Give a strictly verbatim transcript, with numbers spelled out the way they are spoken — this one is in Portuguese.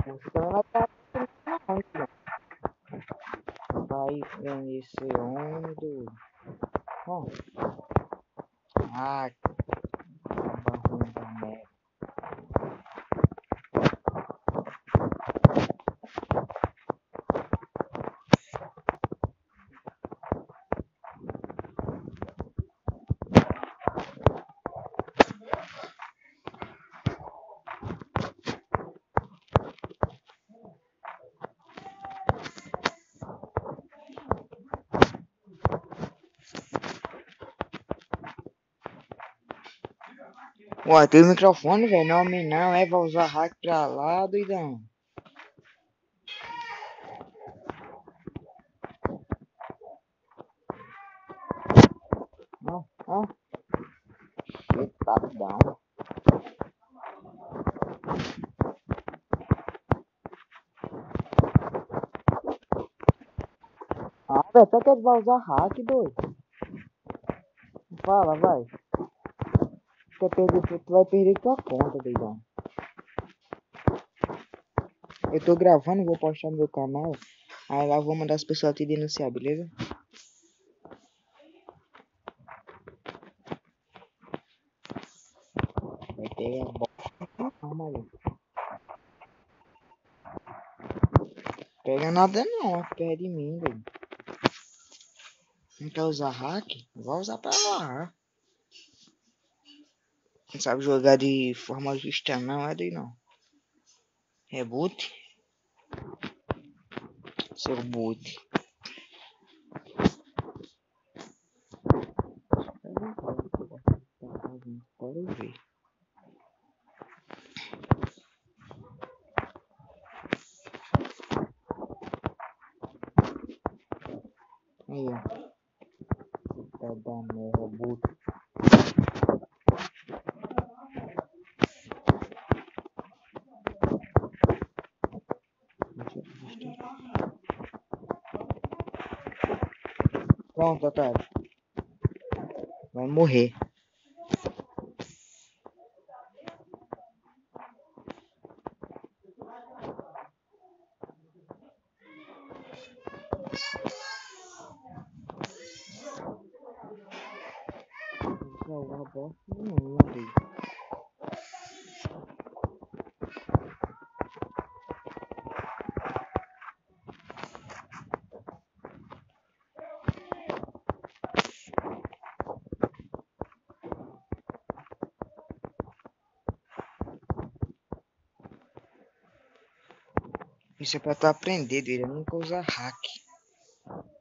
Você também vai estar vai prender esse homem do... Ó. Ah, barulho da merda. Ué, tem o microfone, velho. Não, homem não. É, vai usar hack pra lá, doidão. Ó, ó. Chetadão. Ah, velho, só que ele vai usar hack, doido. Fala, vai. Quer perder, tu vai perder tua conta, doidão. Eu tô gravando, vou postar no meu canal. Aí lá eu vou mandar as pessoas te denunciar, beleza? Vai pegar a bola. Não, maluco. Pega nada não, perto de mim, doido. Não quer usar hack? Vai usar pra lá. Não sabe jogar de forma justa não, é doido não. Reboot. Seu boot. Pode ver. Aí, ó. Tá dando meu reboot. Pronto, otário. Vai morrer. Não, uma bosta nenhuma, doido. Isso é pra tu aprender, doido. Eu nunca usar hack.